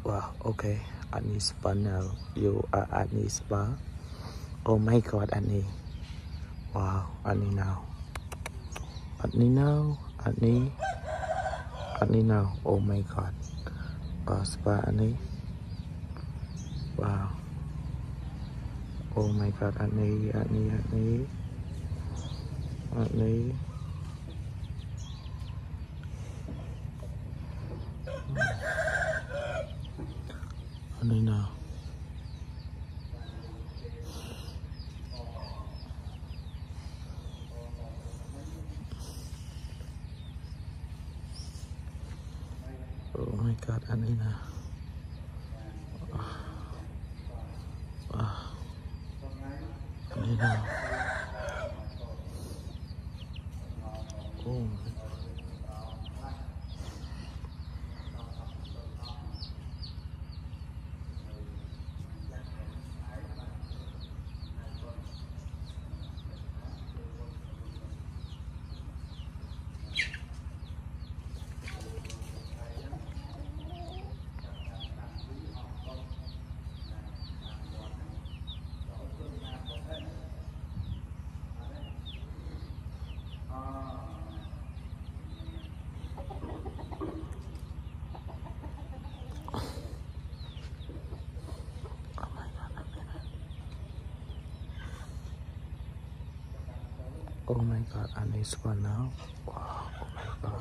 Wow, okay. Acne spa now. You are acne spa. Oh my god, acne. Wow, acne now. Acne now. Acne. Acne now. Oh my god. Spa acne. Wow. Oh my god, acne, acne, acne. Acne. Acne now. Oh my god, acne now. Acne now. Oh my god. Oh my god, I need spa now. Wow, oh my god.